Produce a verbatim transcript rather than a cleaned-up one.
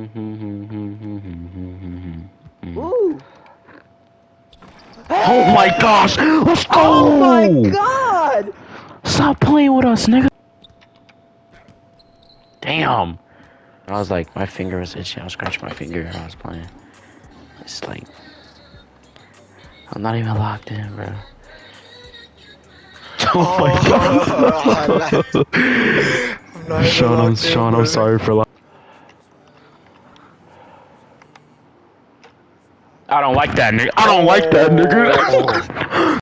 Ooh. Oh my gosh! Let's go! Oh my god! Stop playing with us, nigga! Damn! I was like, my finger was itchy. I was scratching my finger while I was playing. It's like, I'm not even locked in, bro. Oh my god! I'm not even Sean, I'm locked in, Sean, I'm bro. sorry for. Lo I don't like that nigga. I don't like that nigga.